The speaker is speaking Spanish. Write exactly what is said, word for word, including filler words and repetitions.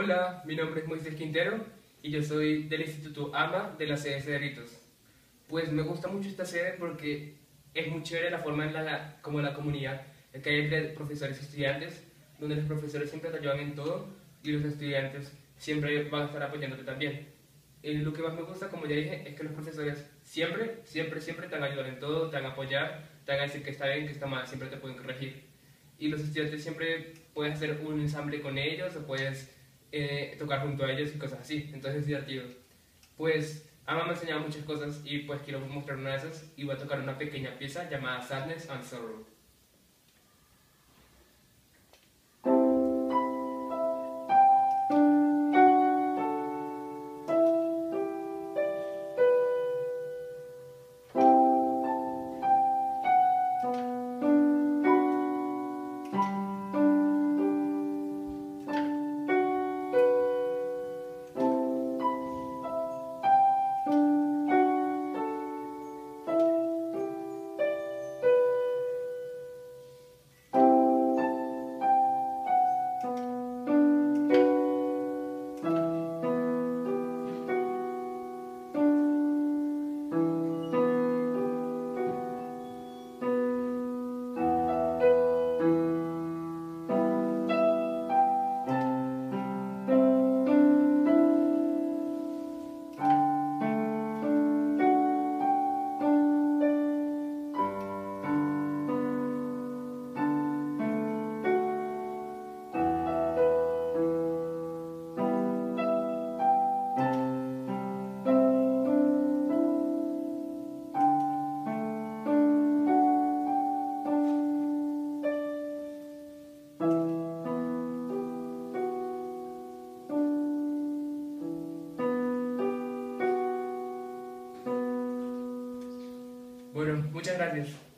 Hola, mi nombre es Moisés Quintero y yo soy del Instituto A M A de la sede Cedritos. Pues me gusta mucho esta sede porque es muy chévere la forma en la, como la comunidad que hay entre profesores y estudiantes, donde los profesores siempre te ayudan en todo y los estudiantes siempre van a estar apoyándote también. Eh, lo que más me gusta, como ya dije, es que los profesores siempre, siempre, siempre te van a ayudar en todo, te van a apoyar, te van a decir que está bien, que está mal, siempre te pueden corregir. Y los estudiantes siempre puedes hacer un ensamble con ellos o puedes eh, tocar junto a ellos y cosas así, entonces es divertido. Pues Ama me ha enseñado muchas cosas y pues quiero mostrar una de esas y voy a tocar una pequeña pieza llamada Sadness and Sorrow. Bueno, muchas gracias.